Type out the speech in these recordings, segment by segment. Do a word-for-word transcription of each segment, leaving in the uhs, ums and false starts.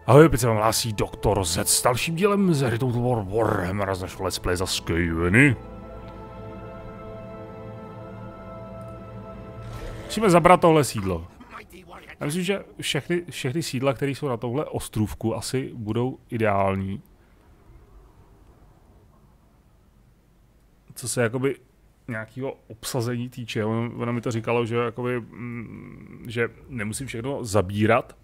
Ahoj, opět se vám hlásí doktor Z s dalším dílem z hry Total War Warhammer z našeho let's play za Skaveny. Musíme zabrat tohle sídlo. Já myslím, že všechny, všechny sídla, které jsou na tohle ostrůvku, asi budou ideální. Co se jakoby nějakého obsazení týče. Ona mi to říkalo, že, jakoby, mm, že nemusím všechno zabírat.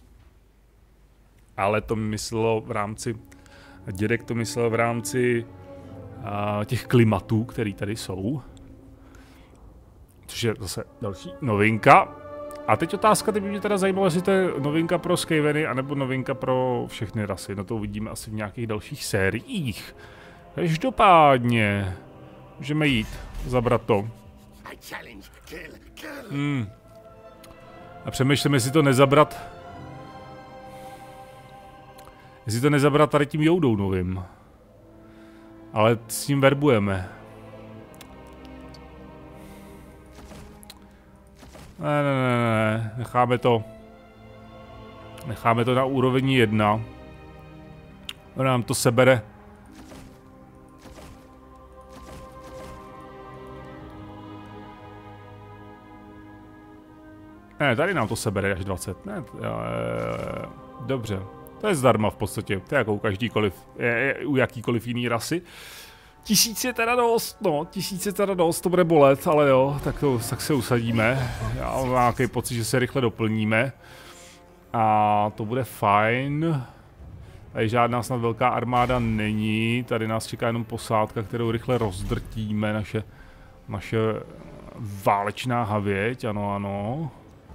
Ale to myslelo v rámci, dědek to myslel v rámci uh, těch klimatů, které tady jsou. Což je zase další novinka. A teď otázka, ty by mě teda zajímalo, jestli to je novinka pro Skaveny, anebo novinka pro všechny rasy. No to uvidíme asi v nějakých dalších sériích. Každopádně, můžeme jít, zabrat to. Hmm. A přemýšlím, jestli to nezabrat... Jestli to nezabrat tady tím joudou novým. Ale s tím verbujeme. Ne, ne, ne, ne, necháme to. Necháme to na úroveň jedna. On nám to sebere. Ne, tady nám to sebere až dvacet. Ne, dobře. To je zdarma v podstatě, to je jako u každýkoliv, je, je, u jakýkoliv jiný rasy. Tisíc je teda dost, no, tisíc je teda dost, to bude bolet, ale jo, tak, to, tak se usadíme. Já mám nějaký pocit, že se rychle doplníme. A to bude fajn. Tady žádná snad velká armáda není, tady nás čeká jenom posádka, kterou rychle rozdrtíme, naše, naše válečná havěť, ano, ano.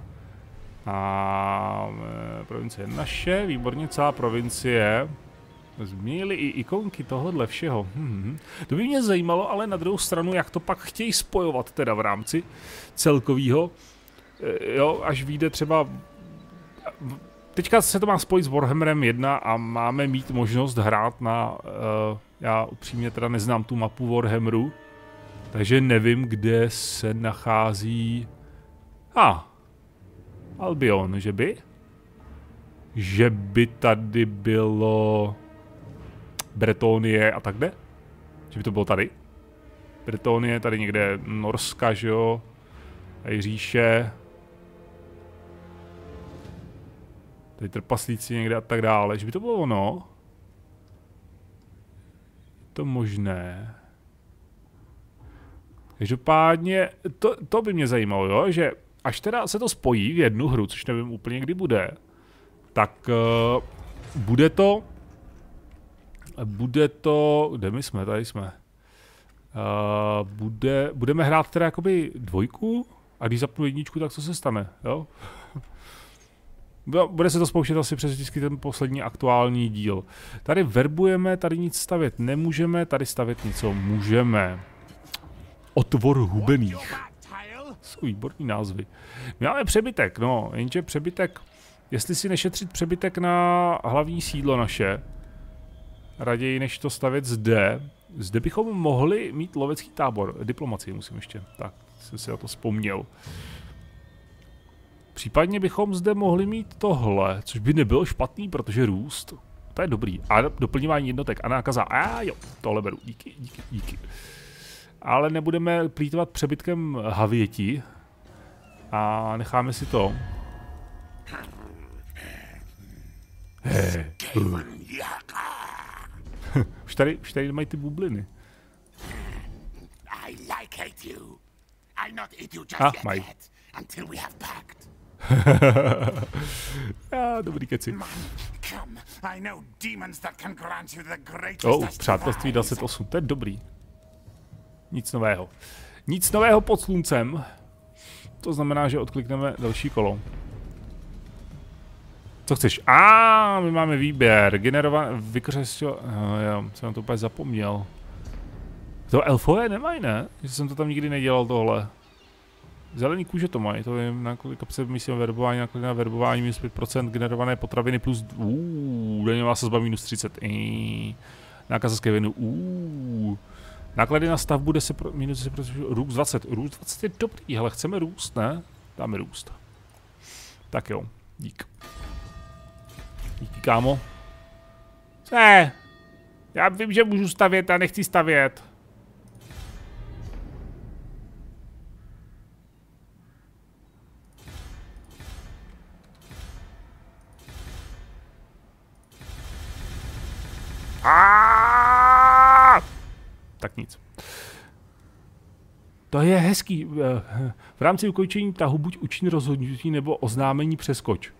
A e, provincie naše, výborně, celá provincie. Změnili i ikonky tohohle všeho. Hmm. To by mě zajímalo, ale na druhou stranu, jak to pak chtějí spojovat teda v rámci celkovýho. E, jo, až vyjde třeba... Teďka se to má spojit s Warhammerem jedna a máme mít možnost hrát na... E, já upřímně teda neznám tu mapu Warhammeru, takže nevím, kde se nachází... A. Ah. Albion, že by? Že by tady bylo Bretonie a takhle? Že by to bylo tady? Bretonie, tady někde Norska, že jo? Tady říše. Tady trpaslíci někde a tak dále. Že by to bylo ono? Je to možné. Každopádně, to, to by mě zajímalo, jo? Že až teda se to spojí v jednu hru, což nevím úplně kdy bude, tak uh, bude to, bude to, kde my jsme, tady jsme, uh, bude, budeme hrát teda jakoby dvojku a když zapnu jedničku, tak co se stane, jo? Bude se to spouštět asi přes vždycky ten poslední aktuální díl. Tady verbujeme, tady nic stavět nemůžeme, tady stavět něco můžeme. Otvor hubených. Jsou výborný názvy. My máme přebytek, no, jenže přebytek, jestli si nešetřit přebytek na hlavní sídlo naše, raději než to stavět zde, zde bychom mohli mít lovecký tábor, diplomacii musím ještě, tak jsem si na to vzpomněl. Případně bychom zde mohli mít tohle, což by nebylo špatný, protože růst, to je dobrý. A doplňování jednotek a nákaza, a jo, tohle beru, díky, díky, díky. Ale nebudeme plýtvat přebytkem havěti a necháme si to. Hey. Uh. už, tady, už tady mají ty bubliny. Ah, mají. ah, dobrý keci. Oh, přátelství dvacet osm, to je dobrý. Nic nového. Nic nového pod sluncem. To znamená, že odklikneme další kolo. Co chceš? A ah, my máme výběr. Generovat... Vykřestil... Oh, jo, jsem to úplně zapomněl. To elfové nemají, ne? Že jsem to tam nikdy nedělal tohle. Zelený kůže to mají. To je na kolik se myslím verbování, na kolik na verbování minus pět procent generované potraviny plus... Uuu, daňová sazba minus třicet. Eee. Nákaz Skavenu. Uuu. Náklady na stavbu deset pro, minus deset procent, růst dvacet. Růst dvacet je dobrý, ale chceme růst, ne? Dáme růst. Tak jo, dík. Díky. hezký, kámo. Ne, já vím, že můžu stavět a nechci stavět. Aaaa! Tak nic. To je hezký. V rámci ukončení tahu buď učiň rozhodnutí nebo oznámení přeskoč.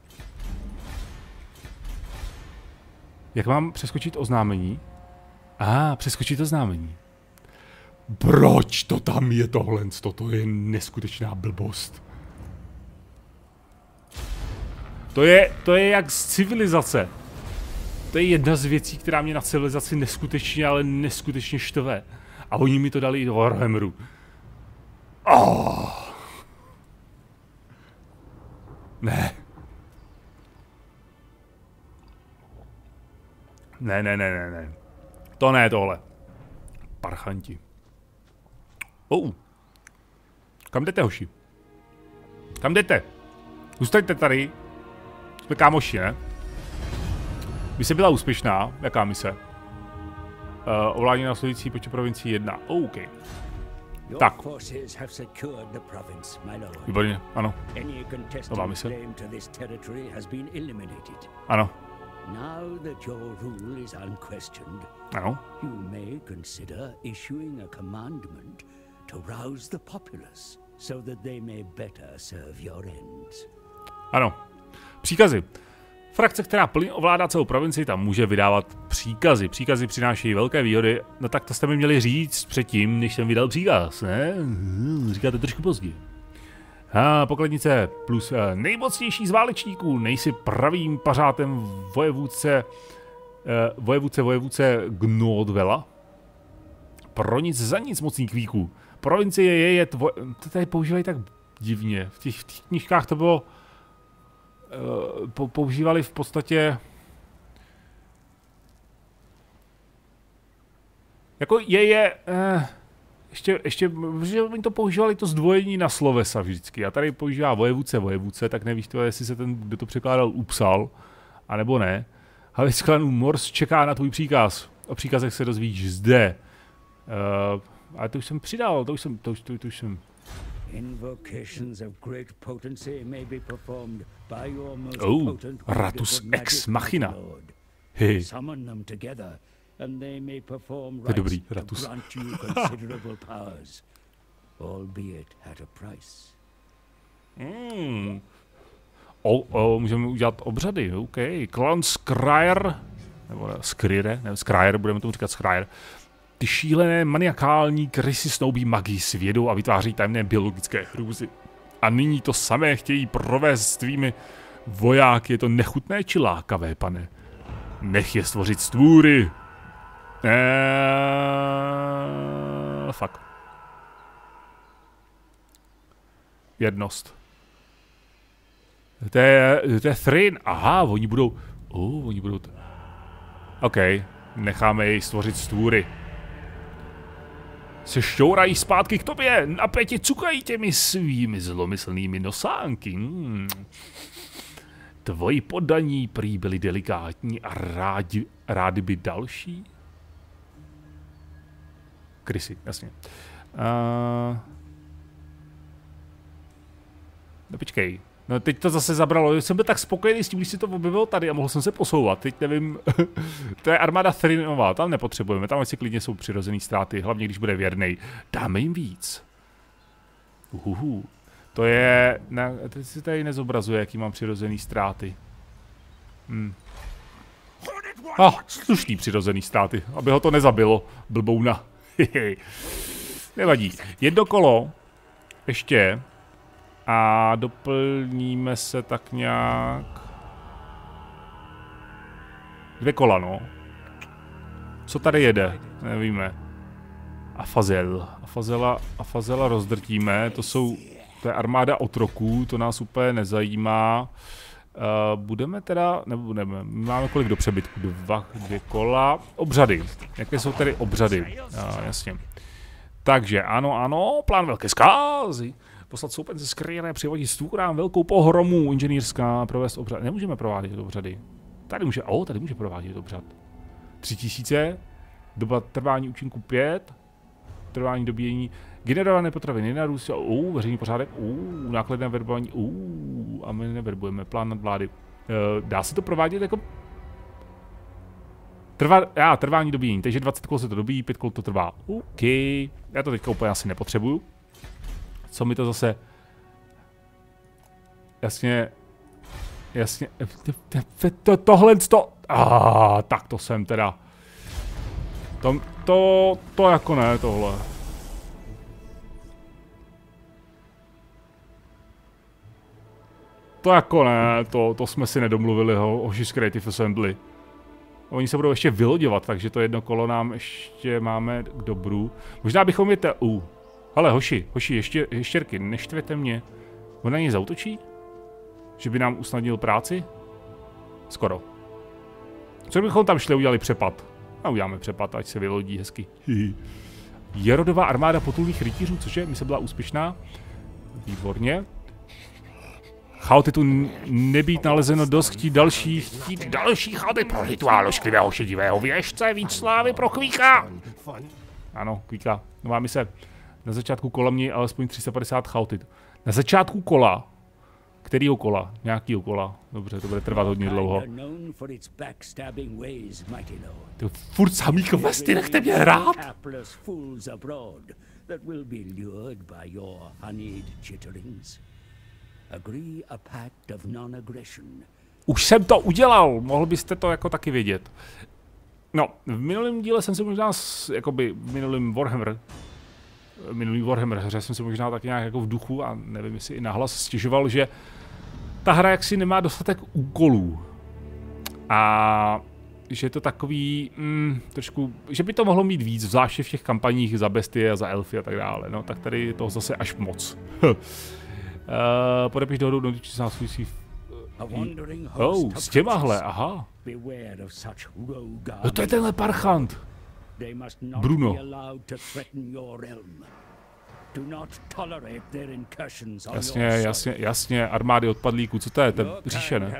Jak mám přeskočit oznámení? A, ah, přeskočit oznámení. Proč to tam je tohle? To je neskutečná blbost. To je, to je jak z civilizace. To je jedna z věcí, která mě na civilizaci neskutečně, ale neskutečně štve. A oni mi to dali i do Warhammeru. Oh. Ne. Ne, ne, ne, ne, ne. To ne tohle. Parchanti. Oh. Kam jdete, hoši? Kam jdete? Zůstaňte tady. Jsme kámoši, ne? Mise byla úspěšná. Jaká mise? Uh, ovládní následující počet provincií jedna. Oh, OK. Tak. Výborně, ano. Nová mise. Ano. Now that your rule is unquestioned, ano. You may consider issuing a commandment to rouse the populace so that they may better serve your ends. Ano. Příkazy. Frakce, která plně ovládá celou provincii, tam může vydávat příkazy. Příkazy přinášejí velké výhody. No tak to jste mi měli říct předtím, než jsem vydal příkaz, ne? Říkáte trošku později. A pokladnice plus uh, nejmocnější z válečníků, nejsi pravým pařátem vojevůdce, uh, vojevůdce, vojevůdce Gnodvela. Pro nic za nic mocný kvíků. Provincie je, je tvo... To tady používají tak divně. V těch, v těch knížkách to bylo... Uh, po, používali v podstatě... Jako je, je... Uh, Ještě, ještě, že oni to používali to zdvojení na slovesa vždycky. A tady používá vojevůdce, vojevůdce, tak nevíš to, jestli se ten, kdo to překládal, upsal, anebo ne. Ale z klanu Mors čeká na tvůj příkaz. O příkazech se dozvíš zde. Uh, ale to už jsem přidal, to už jsem, to už, to, to už jsem. Oh, Ratus ex machina. Hej. And they may perform rites dobrý, to Ratus. grant you considerable powers, albeit at a price. Mm. O, o, můžeme udělat obřady, OK. Klan Skryre, nebo Skryre, ne, Skryre, budeme tomu říkat Skryre. Ty šílené maniakální krysy snoubí magii s vědou a vytváří tajemné biologické hrůzy. A nyní to samé chtějí provést s tvými vojáky. Je to nechutné či lákavé, pane? Nech je stvořit stvůry. Eee, fuck. Jednost. To je, to je Thrin. Aha, oni budou... Oh, oni budou... OK, necháme jej stvořit stvůry. Se šťourají zpátky k tobě. Napětě cukají těmi svými zlomyslnými nosánky. Hmm. Tvoji poddaní prý byli delikátní a rádi, rádi by další? Krysy, jasně. Uh... No počkej. No teď to zase zabralo. Jsem byl tak spokojený s tím, když si to objevil tady a mohl jsem se posouvat. Teď nevím. To je armáda Thrinová, tam nepotřebujeme. Tam asi klidně jsou přirozený ztráty, hlavně když bude věrnej. Dáme jim víc. Uhuhu. To je... Na, teď si tady nezobrazuje, jaký mám přirozený ztráty. Hmm. Ah, slušný přirozený ztráty, aby ho to nezabilo, blbouna. Nevadí. Jedno kolo. Ještě. A doplníme se tak nějak... Dvě kola, no. Co tady jede? Nevíme. Afazel. Afazela, Afazela rozdrtíme, to jsou... To je armáda otroků, to nás úplně nezajímá. Uh, budeme teda, nebo budeme, máme kolik do přebytku? Dva, dvě kola. Obřady. Jaké jsou tady obřady? Uh, jasně. Takže ano, ano, plán velké zkázy. Poslat soupence z Skryre, přivodit stvůrám velkou pohromu inženýrská, provést obřady. Nemůžeme provádět obřady. Tady může, o, tady může provádět obřad. tři tisíce, doba trvání účinku pět, trvání dobíjení, generované potraviny narůst, uh, veřejný pořádek, uh, nákladné verbování, uh, a my neverbujeme, plán nadvlády. Uh, dá se to provádět jako... Trvá, já, trvání dobíjení, takže dvacet kol se to dobíjí, pět kol to trvá. OK, já to teďka úplně asi nepotřebuju. Co mi to zase... Jasně... Jasně... To, tohle to... Ah, tak to jsem teda... To, to, to jako ne, tohle. To jako ne, to, to jsme si nedomluvili, ho, hoši z Creative Assembly. Oni se budou ještě vyloďovat, takže to jedno kolo nám ještě máme k dobru. Možná bychom je te... Uh. Hele, hoši, hoši, ještě, ještěrky, neštvěte mě. On na něj zautočí? Že by nám usnadnil práci? Skoro. Co bychom tam šli, udělali přepad? A uděláme přepad, ať se vylodí hezky. Jerodová armáda potulných rytířů, cože? Mi se byla úspěšná. Výborně. Chaoty tu nebýt nalezeno dost, chtít další, chtít další chaoty pro rituál ošklivého šedivého věžce, víc slávy pro Kvíka. Ano, Kvíka, nová mise. Na začátku kola mě alespoň tři sta padesát chaoty. Na začátku kola? Kterýho kola? Nějakýho kola. Dobře, to bude trvat hodně dlouho. Ty furt samý questy, nechte mě hrát! Už jsem to udělal, mohl byste to jako taky vědět. No, v minulém díle jsem si možná, s, jakoby v minulém Warhammer, minulý Warhammer hře jsem si možná taky nějak jako v duchu a nevím, jestli i nahlas stěžoval, že ta hra jaksi nemá dostatek úkolů. A že je to takový, mm, trošku, že by to mohlo mít víc, zvláště v těch kampaních za bestie a za elfy a tak dále, no, tak tady je to zase až moc. uh, podepiš dohodu, no, když se následující... Oh, s těmahle, aha. No to je tenhle parchant. Bruno. Jasně, jasně, jasně, armády odpadlíků, co to je, to je říše, ne?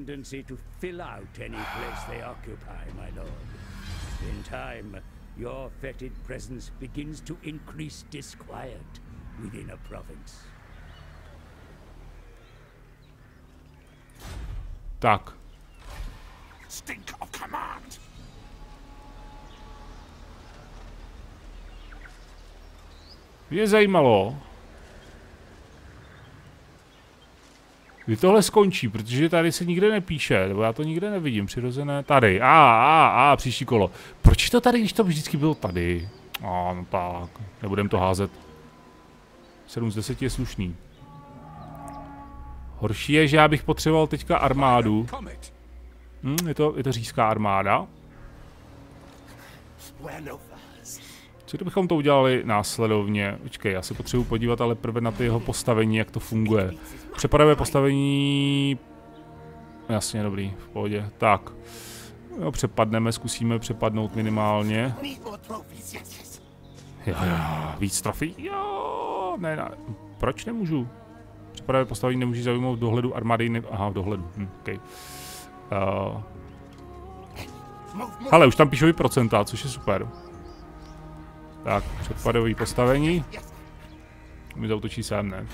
Tak. Mě zajímalo, kdy tohle skončí, protože tady se nikde nepíše, nebo já to nikde nevidím, přirozené, tady, a, a, a, příští kolo. Proč je to tady, když to vždycky bylo tady? A, no tak, nebudem to házet. sedm z deseti je slušný. Horší je, že já bych potřeboval teďka armádu. Hm, je to, je to říšská armáda. Co kdybychom to udělali následovně? Počkej, já se potřebuji podívat ale prvé na ty jeho postavení, jak to funguje. Přepadové postavení... Jasně, dobrý, v pohodě. Tak. Jo, přepadneme, zkusíme přepadnout minimálně. Jo, jo, víc trofí? Jo, ne, ne, proč nemůžu? Přepadové postavení nemůžu zaujmout v dohledu armády, ne... Aha, v dohledu, hm, okej. Okay. Uh... Hele, už tam píšou i procenta, což je super. Tak, předpadový postavení. Mi zautočí sem, ne?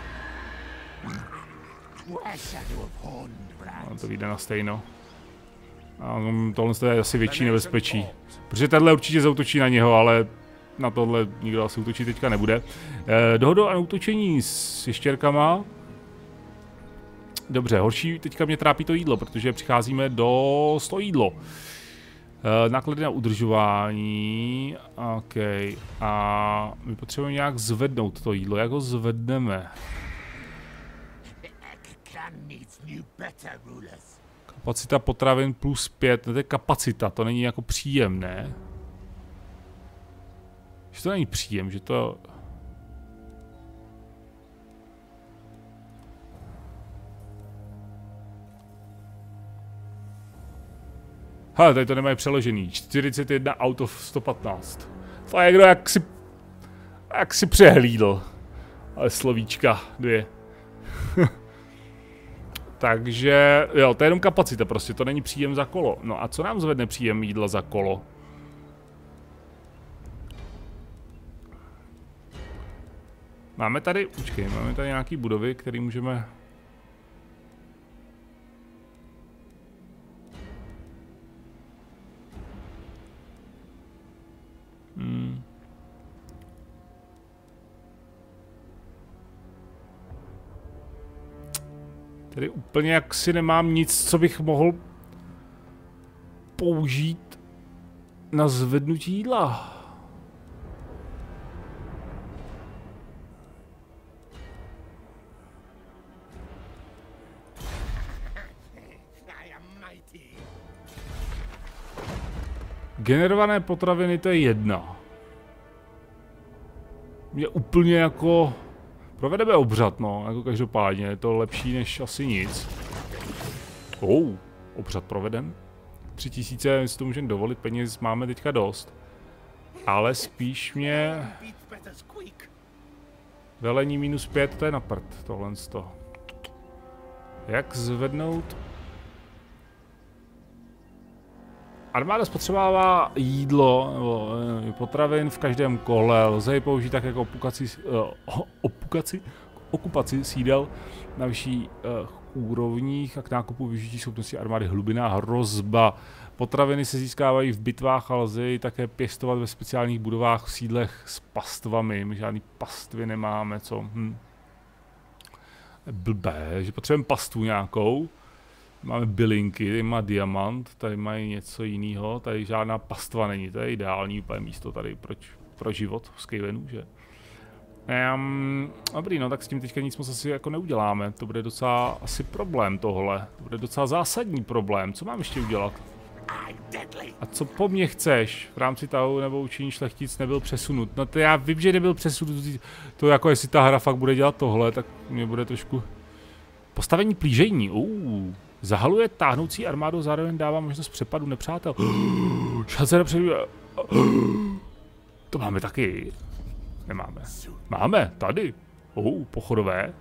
No, to vyjde na stejno. A tohle je asi větší nebezpečí. Protože tenhle určitě zautočí na něho, ale na tohle nikdo asi útočit teďka nebude. Eh, dohodu a útočení s ještěrkama. Dobře, horší teďka mě trápí to jídlo, protože přicházíme do sto jídlo. Uh, náklady na udržování, OK, a my potřebujeme nějak zvednout to jídlo, jak ho zvedneme? Kapacita potravin plus pět, no to je kapacita, to není jako příjem, ne? Že to není příjem, že to... Hele, tady to nemají přeložený. čtyřicet jedna out of sto patnáct. To je kdo jak si... Jak si přehlídl. Ale slovíčka, dvě. Takže, jo, to je jenom kapacita prostě, to není příjem za kolo. No a co nám zvedne příjem jídla za kolo? Máme tady, počkej, máme tady nějaký budovy, které můžeme... Hmm. Tady úplně jaksi nemám nic, co bych mohl použít na zvednutí jídla. Generované potraviny, to je jedna. Je úplně jako... Provedeme obřad, no, jako každopádně, je to lepší než asi nic. Oh, obřad proveden. Tři tisíce, my si to můžeme dovolit, peněz máme teďka dost. Ale spíš mě... Velení minus pět, to je na prd, tohle z toho. Jak zvednout... Armáda spotřebává jídlo nebo potravin v každém kole, lze ji použít tak jako okupaci, uh, okupaci, okupaci sídel na vyšší uh, úrovních a k nákupu využití schopnosti armády hlubina hrozba. Potraviny se získávají v bitvách a lze ji také pěstovat ve speciálních budovách v sídlech s pastvami. My žádný pastvy nemáme, co? Hm. Blbé, že potřebujeme pastvu nějakou. Máme bylinky, tady má diamant, tady mají něco jiného, tady žádná pastva není, to je ideální úplně místo tady proč, pro život v Skavenu, že? Um, dobrý, no tak s tím teďka nic moc asi jako neuděláme, to bude docela asi problém tohle, to bude docela zásadní problém, co mám ještě udělat? A co po mně chceš? V rámci tahu nebo učení šlechtic nebyl přesunut, no to já vím, že nebyl přesunut, to jako jestli ta hra fakt bude dělat tohle, tak mě bude trošku... Postavení plížení, uh. Zahaluje táhnoucí armádu, zároveň dává možnost přepadu nepřátel. Šance na předu... To máme taky. Nemáme. Máme, tady. Oh, pochodové.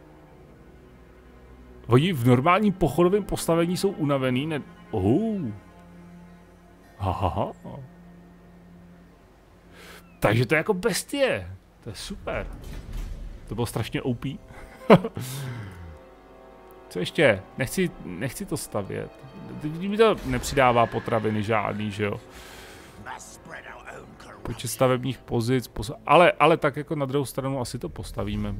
Oni v normálním pochodovém postavení jsou unavený, ne... Oh. Hahaha. Takže to je jako bestie. To je super. To bylo strašně O P. Co ještě? Nechci, nechci to stavět. Mi to nepřidává potraviny žádný, že jo? Počet stavebních pozic, posa ale, ale tak jako na druhou stranu asi to postavíme.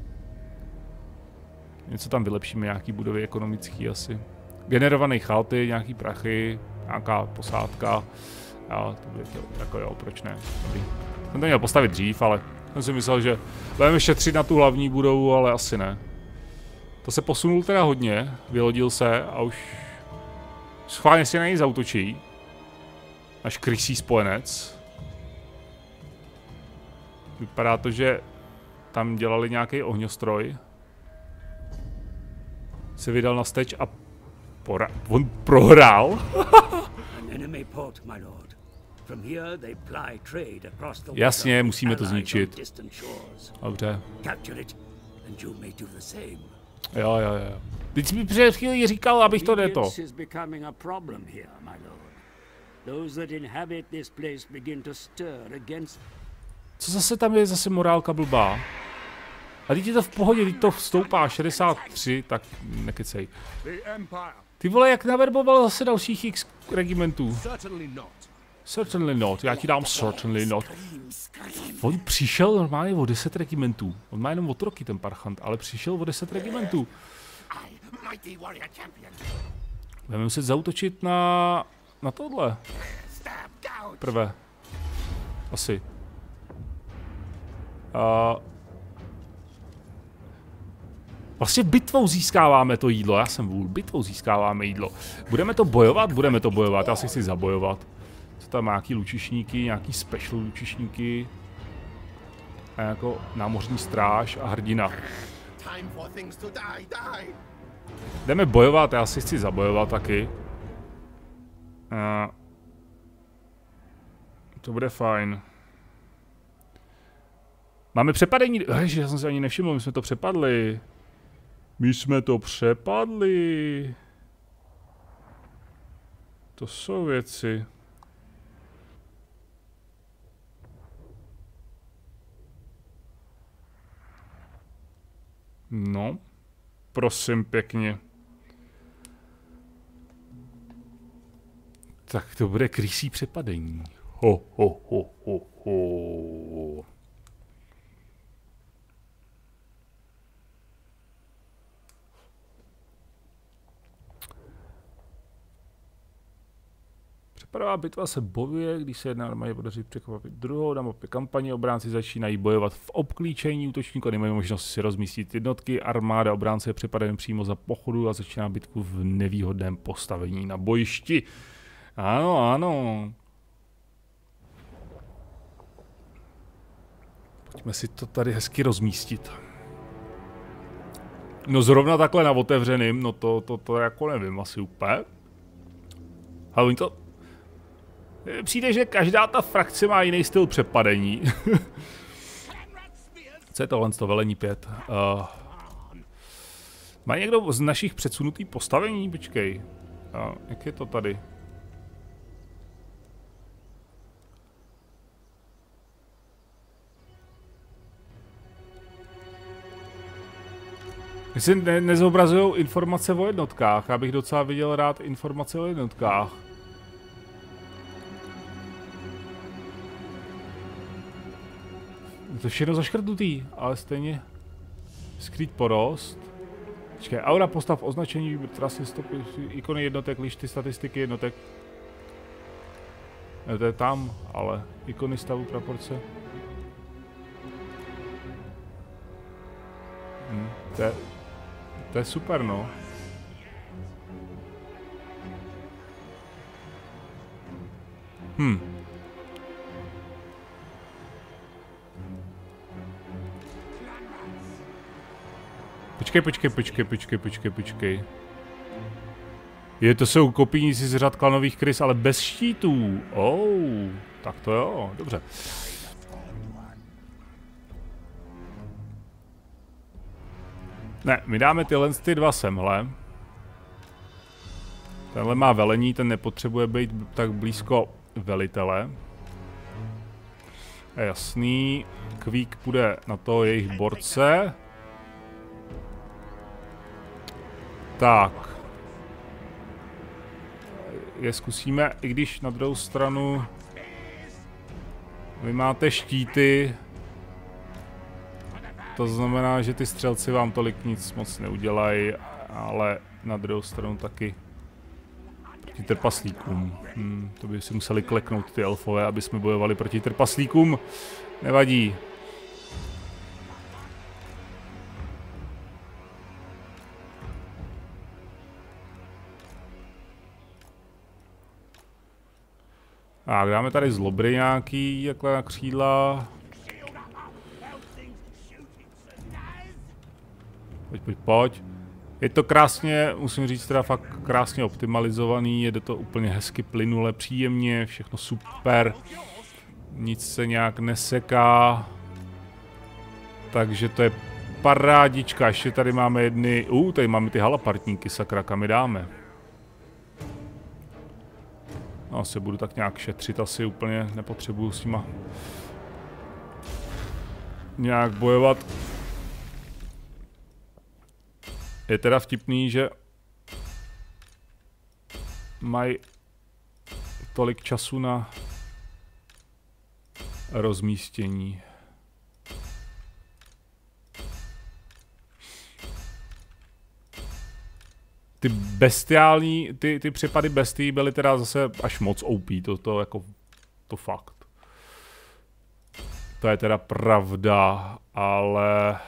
Něco tam vylepšíme, nějaký budovy ekonomický asi. Generované chalty, nějaký prachy, nějaká posádka. Jo, to bude to, jako jo, proč ne? Dobrý. Jsem to měl postavit dřív, ale jsem si myslel, že budeme šetřit na tu hlavní budovu, ale asi ne. To se posunul teda hodně, vylodil se a už schválně si na něj zautočí. Až krysí spojenec. Vypadá to, že tam dělali nějaký ohňostroj. Se vydal na steč a pora on prohrál. Jasně, musíme to zničit. Dobře. Jo, jo, jo. Teď mi před chvíli říkal, abych to neto. Co zase tam je zase morálka blbá? A teď je to v pohodě, teď to stoupá šedesát tři, tak nekecej. Ty vole, jak naverboval zase dalších X regimentů. Certainly not, já ti dám certainly not. On přišel normálně o deset regimentů. On má jenom otroky ten parchant, ale přišel o deset regimentů. Budeme muset zaútočit na, na tohle. Prvé. Asi. Uh, vlastně bitvou získáváme to jídlo, já jsem vůl, bitvou získáváme jídlo. Budeme to bojovat? Budeme to bojovat, já si chci zabojovat. Co tam má nějaký lučišníky, nějaký special lučišníky. A jako námořní stráž a hrdina. Jdeme bojovat, já si chci zabojovat taky. Uh, to bude fajn. Máme přepadení, ježiš, já jsem si ani nevšiml, my jsme to přepadli. My jsme to přepadli. To jsou věci. No, prosím pěkně. Tak to bude krysí přepadení. Ho, ho, ho, ho, ho. Přepadová bitva se bojuje, když se jedná armádě podaří překvapit druhou, na mapě kampaně obránci začínají bojovat v obklíčení, útočníků nemají možnost si rozmístit jednotky, armáda obránce je přepaden přímo za pochodu a začíná bitvu v nevýhodném postavení na bojišti. Ano, ano. Pojďme si to tady hezky rozmístit. No zrovna takhle na otevřeným, no to, to, to jako nevím asi úplně. Ale oni to... Přijde, že každá ta frakce má jiný styl přepadení. Co je tohle z toho velení pět? Uh, má někdo z našich předsunutých postavení? Počkej. Uh, jak je to tady? Jestli ne, nezobrazují informace o jednotkách, já bych docela viděl rád informace o jednotkách. To je všechno zaškrtnutý, ale stejně skrýt porost. Počkej, aura postav, označení, trasy, stopy, ikony jednotek, lišty, statistiky jednotek. Ne, to je tam, ale ikony stavu, proporce. Hm, to je, to je super, no. Hm. Počkej, počkej, počkej, počkej, počkej, počkej. Je, to jsou kopíníci z řad klanových krys, ale bez štítů. Oh, tak to jo, dobře. Ne, my dáme tyhle ty dva semhle. Tenhle má velení, ten nepotřebuje být tak blízko velitele. Je jasný, Kvík půjde na to jejich borce. Tak. Je zkusíme, i když na druhou stranu vy máte štíty. To znamená, že ty střelci vám tolik nic moc neudělají, ale na druhou stranu taky proti trpaslíkům. Hmm, to by si museli kleknout ty elfové, aby jsme bojovali proti trpaslíkům. Nevadí. Tak, dáme tady zlobry nějaký, jakhle na křídla. Pojď, pojď, pojď. Je to krásně, musím říct, teda fakt krásně optimalizovaný, jede to úplně hezky, plynule, příjemně, všechno super. Nic se nějak neseká. Takže to je parádička, ještě tady máme jedny, uh, tady máme ty halapartníky, sakra, kam je dáme. No, se budu tak nějak šetřit, asi úplně nepotřebuju s nima nějak bojovat. Je teda vtipný, že mají tolik času na rozmístění. Ty bestiální, ty, ty přepady bestií byly teda zase až moc O P, to, to jako, to fakt. To je teda pravda, ale...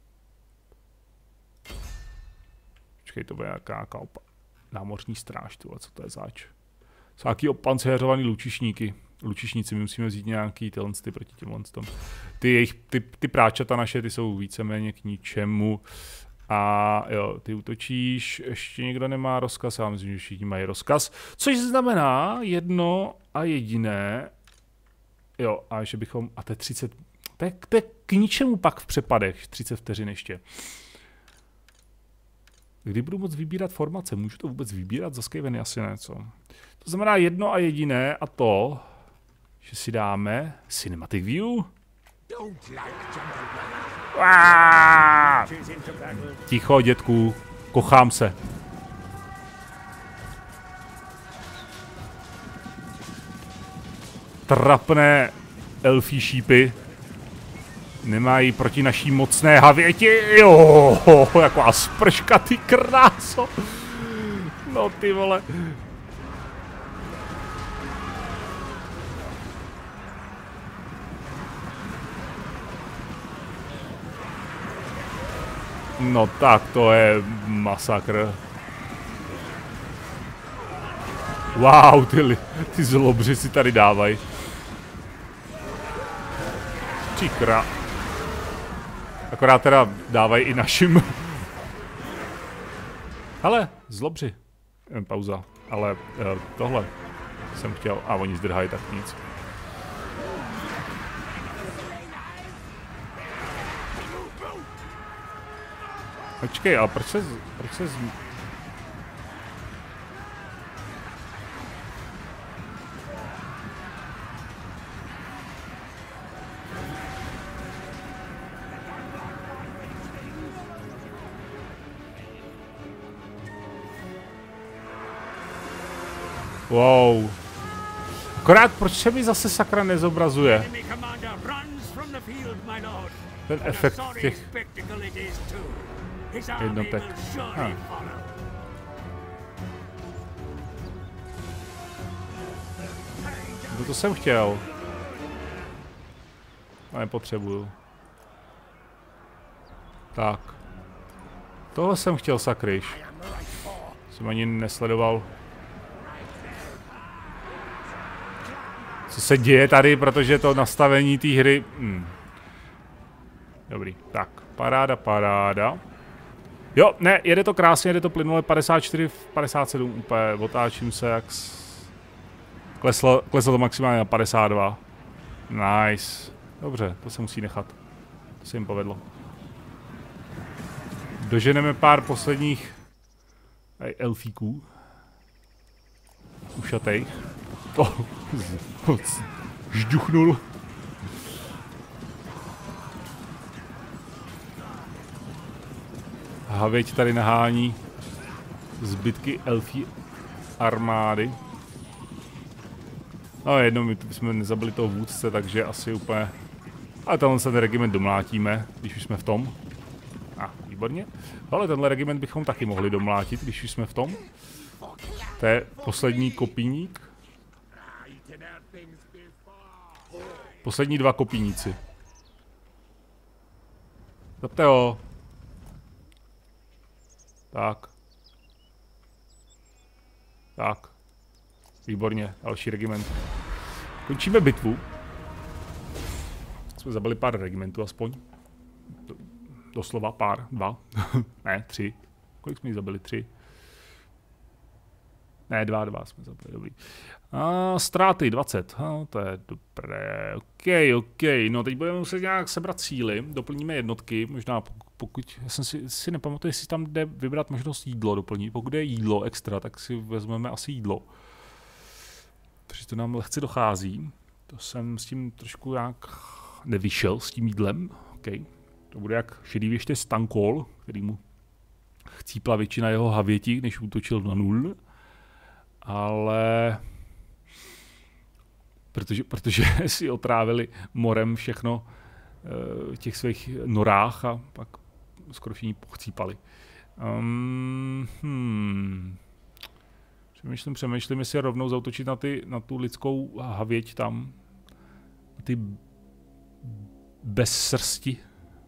Počkej, to bude nějaká, nějaká opa... námořní stráž, tohle, co to je zač. Jsou nějaký opancéřovaný lučišníky. Lučišníci, my musíme vzít nějaký tyhle ty proti těm tom. Ty jejich, ty, ty práčata naše, ty jsou víceméně k ničemu. A jo, ty útočíš, ještě někdo nemá rozkaz, já myslím, že všichni mají rozkaz. Což znamená jedno a jediné. Jo, a že bychom, a to je třicet, to je, to je k ničemu pak v přepadech, třicet vteřin ještě. Kdy budu moct vybírat formace? Můžu to vůbec vybírat za Skaven? Asi ne, co? To znamená jedno a jediné a to, že si dáme Cinematic View. Aaaa! Ticho, dětku, kochám se. Trapné elfí šípy nemají proti naší mocné havěti. Jo, jaká sprška, ty kráso. No ty vole. No tak to je masakr. Wow, ty, ty zlobři si tady dávají. Čikra. Akorát teda dávají i našim. Ale zlobři. Jen pauza. Ale eh, tohle jsem chtěl. A oni zdrhají, tak nic. Počkej, ale proč se... Proč se z... Wow. Akorát proč se mi zase sakra nezobrazuje? Ten efekt těch jednotek. Ah. No to jsem chtěl. A nepotřebuju. Tak. Tohle jsem chtěl, sakryš. Jsem ani nesledoval. Co se děje tady, protože to nastavení té hry... Hmm. Dobrý, tak, paráda, paráda. Jo, ne, jede to krásně, jede to plynule, padesát čtyři, padesát sedm, úplně otáčím se, jak... S... Kleslo, kleslo to maximálně na padesát dva. Nice. Dobře, to se musí nechat. To se jim povedlo. Doženeme pár posledních... elfíků. Ušatejch. Oh, žduchnul. Havěť tady nahání zbytky elfí armády. No jedno, my jsme nezabili toho vůdce, takže asi úplně... Ale tenhle ten regiment domlátíme, když už jsme v tom. A, ah, výborně. Ale tenhle regiment bychom taky mohli domlátit, když už jsme v tom. To je poslední kopíník. Poslední dva kopíníci. Zapte ho. Tak. Tak. Výborně, další regiment. Končíme bitvu. Jsme zabili pár regimentů aspoň. Doslova pár, dva. Ne, tři. Kolik jsme jich zabili? Tři. Ne, dva, dva jsme zabili, dobrý. A ztráty dvacet, no, to je dobré, ok, ok, no teď budeme muset nějak sebrat síly, doplníme jednotky, možná pokud, já jsem si, si nepamatuji, jestli tam jde vybrat možnost jídlo doplnit, pokud je jídlo extra, tak si vezmeme asi jídlo. Takže to nám lehce dochází, to jsem s tím trošku nějak nevyšel, s tím jídlem, ok. To bude jak šedý věště Stankol, který mu chcípla většina jeho havětí, než útočil na nul. Ale protože, protože si otrávili morem všechno v těch svých norách a pak skoro všichni pochcípali. Um, hmm. Přemýšlím, přemýšlím, jestli rovnou zautočit na, ty, na tu lidskou havěť tam. Na ty bez srsti.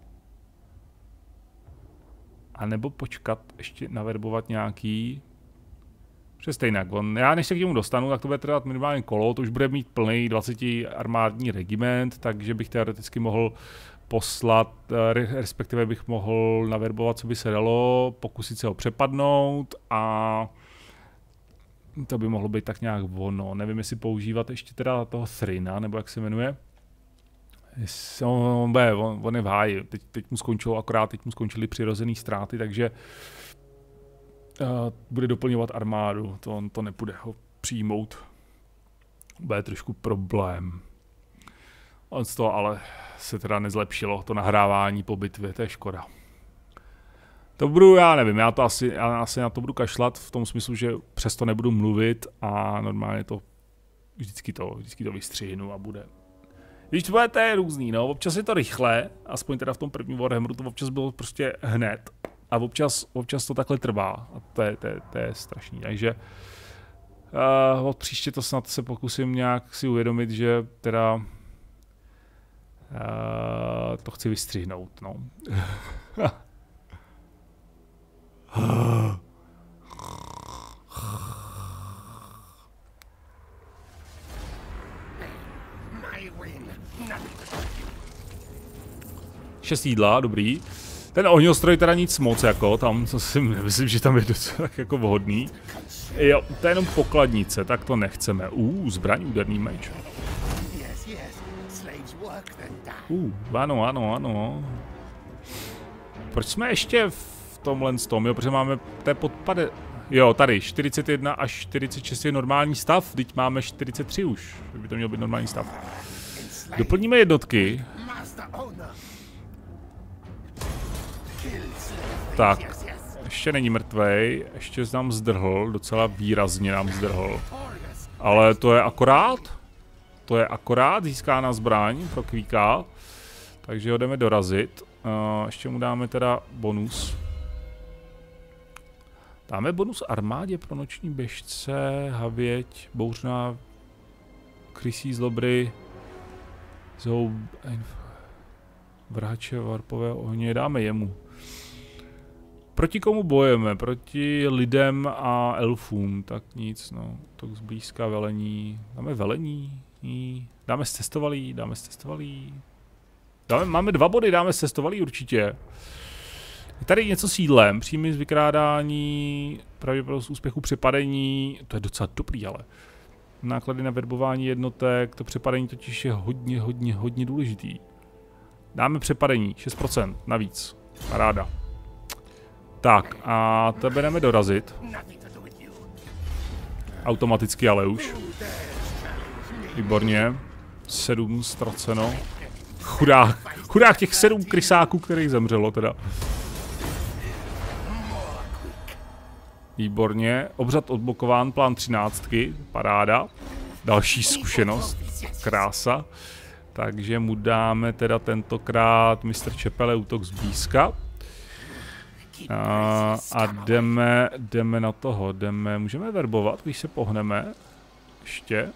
A nebo počkat, ještě naverbovat nějaký... Přestejnak, on, já než se k němu dostanu, tak to bude trvat minimálně kolo, to už bude mít plný dvaceti armádní regiment, takže bych teoreticky mohl poslat, respektive bych mohl naverbovat, co by se dalo, pokusit se ho přepadnout a to by mohlo být tak nějak ono. Nevím, jestli používat ještě teda toho Thrina, nebo jak se jmenuje. On, on, on je v háji, teď, teď mu skončilo, akorát teď mu skončily přirozené ztráty, takže bude doplňovat armádu, to, to nepůjde ho přijmout. Bude trošku problém. On z toho ale se teda nezlepšilo, to nahrávání po bitvě, to je škoda. To budu, já nevím, já to asi, já asi na to budu kašlat v tom smyslu, že přesto nebudu mluvit a normálně to vždycky to, vždycky to vystřihnu a bude. Když to bude, to je různý, no, občas je to rychle, aspoň teda v tom prvním Warhammeru to občas bylo prostě hned a občas, občas to takhle trvá a to je, to je, to je strašný, takže uh, od příště to snad se pokusím nějak si uvědomit, že teda uh, to chci vystřihnout, no. Šest jídla, dobrý. Ten ohňostroj teda nic moc jako, tam to si myslím, že tam je docela tak jako vhodný. Jo, to je jenom pokladnice, tak to nechceme. Uh, zbraň, úderný meč. Uh, ano, ano, ano. Proč jsme ještě v tomhle tom, jo, protože máme, to je podpade, jo, tady, čtyřicet jedna až čtyřicet šest je normální stav, teď máme čtyřicet tři už, by to měl být normální stav. Doplníme jednotky. Tak, ještě není mrtvej, ještě nám zdrhl, docela výrazně nám zdrhl. Ale to je akorát, to je akorát, získá na zbraň pro kvíka, takže ho jdeme dorazit. Uh, ještě mu dáme teda bonus. Dáme bonus armádě pro noční běžce, havěť, bouřná, krysí zlobry, zoub, vrhače, varpové ohně, dáme jemu. Proti komu bojujeme? Proti lidem a elfům, tak nic, no. To zblízka velení. Dáme velení? Dáme zcestovalý, dáme zcestovalý. Dáme, máme dva body, dáme zcestovalý určitě. Je tady něco s jídlem, příjmy z vykrádání, pravděpodobnost úspěchu přepadení, to je docela dobrý, ale. Náklady na verbování jednotek, to přepadení totiž je hodně, hodně, hodně důležitý. Dáme přepadení, šest procent navíc, paráda. Tak, a tebe jdeme dorazit. Automaticky ale už. Výborně. Sedm ztraceno. Chudák, chudák těch sedm krysáků, kterých zemřelo teda. Výborně. Obřad odblokován, plán třináctky, paráda. Další zkušenost, krása. Takže mu dáme teda tentokrát mistr Čepele útok zblízka. A, a jdeme, jdeme na toho, jdeme, můžeme verbovat, když se pohneme. Ještě.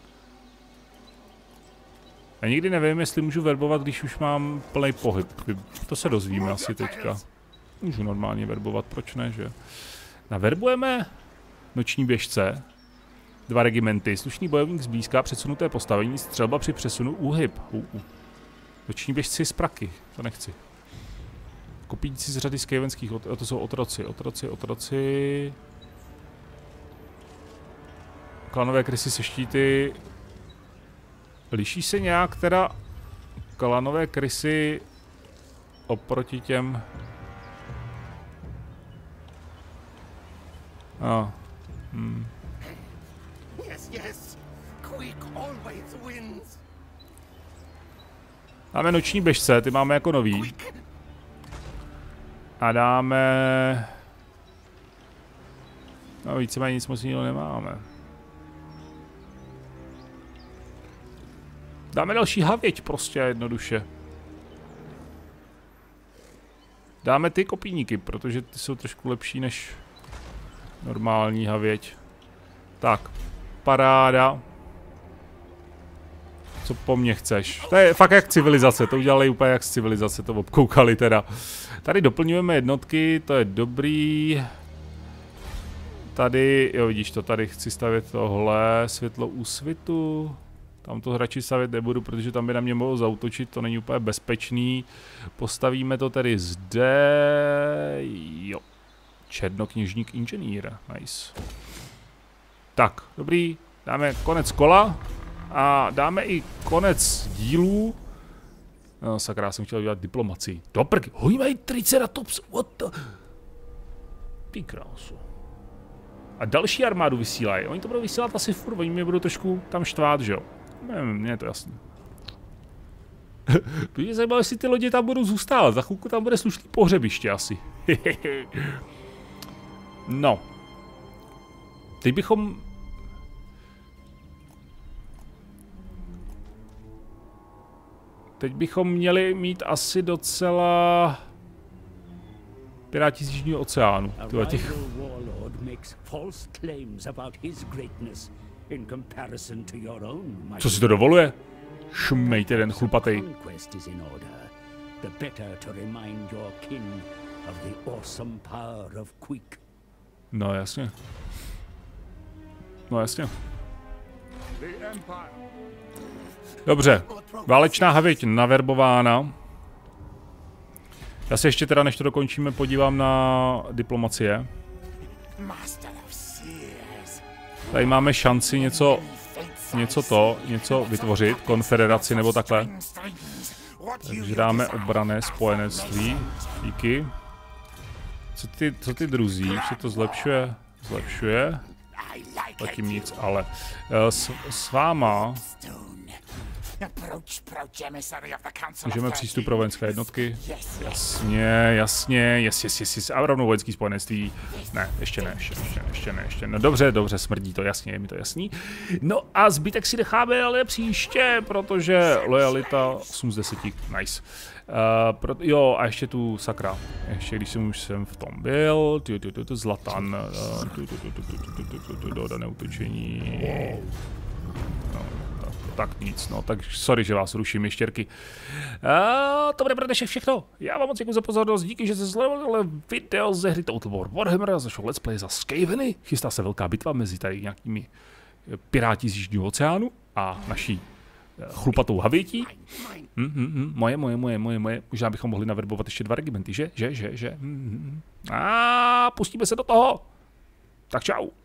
Já nikdy nevím, jestli můžu verbovat, když už mám plný pohyb. To se dozvíme asi teďka. Můžu normálně verbovat, proč ne, že? Naverbujeme noční běžce. Dva regimenty. Slušný bojovník zblízka, předsunuté postavení, střelba při přesunu, úhyb. Uh, uh. Noční běžci z praky, to nechci. Kopíníci z řady skavenských, to jsou otroci, otroci, otroci. Klanové krysy se štíty. Liší se nějak teda klanové krysy oproti těm... Ah. Hmm. Dáme noční běžce, ty máme jako nový. A dáme... No víceméně nic moc jiného nemáme. Dáme další havěť prostě jednoduše. Dáme ty kopíníky, protože ty jsou trošku lepší než normální havěť. Tak, paráda. Co po mně chceš? To je fakt jak civilizace, to udělali úplně jak z civilizace, to obkoukali teda. Tady doplňujeme jednotky, to je dobrý. Tady, jo vidíš to, tady chci stavět tohle, světlo úsvitu. Tam to radši stavět nebudu, protože tam by na mě mohlo zaútočit, to není úplně bezpečný. Postavíme to tedy zde, jo. Černokněžník inženýr, nice. Tak, dobrý, dáme konec kola. A dáme i konec dílů. No, sakra, jsem chtěl dělat diplomacii. Dobrý, hojmej triceratops, what the... Ty krásu. A další armádu vysílají. Oni to budou vysílat asi furt, oni mě budou trošku tam štvát, že jo? Nevím, mně je to jasný. Mě zajímalo, jestli ty lodě tam budou zůstávat. Za chvilku tam bude slušný pohřebiště asi. No. Teď bychom... Teď bychom měli mít asi docela... Piráti z Jižního oceánu. Tyhle těch... Co si to dovoluje? Šmejte ten chlupatej. No jasně. No jasně. Dobře. Válečná havěť naverbována. Já se ještě teda, než to dokončíme, podívám na diplomacie. Tady máme šanci něco, něco to, něco vytvořit, konfederaci nebo takhle. Takže dáme obranné spojenectví. Díky. Co ty, co ty druzí? Už se to zlepšuje? Zlepšuje. Zatím nic, ale s, s váma můžeme přístup pro vojenské jednotky. Jasně, jasně, yes, yes, yes, yes. A rovnou vojenský spojenectví. Ne, ještě ne, ještě, ještě, ještě ne, ještě ne. No dobře, dobře, smrdí to, jasně, je mi to jasný. No a zbytek si necháme ale příště, protože lojalita osm z deseti, nice. Uh, pro, jo, a ještě tu sakra. Ještě když jsem už jsem v tom byl, tu, tu, tu, tu, zlatan, do neutočení. No, tak, tak nic, no, tak sorry, že vás ruším, ještěrky. Uh, to bude pro dnešek všechno. Já vám moc děkuji za pozornost, díky, že jste sledovali video ze hry Total War Warhammer, zašel let's play za Skaveny. Chystá se velká bitva mezi tady nějakými piráti z Jižního oceánu a naší chlupatou havětí. Mm, mm, mm, moje, moje, moje, moje, moje. Možná bychom mohli naverbovat ještě dva regimenty, že? Že, že, že. Mm, mm. A pustíme se do toho. Tak čau.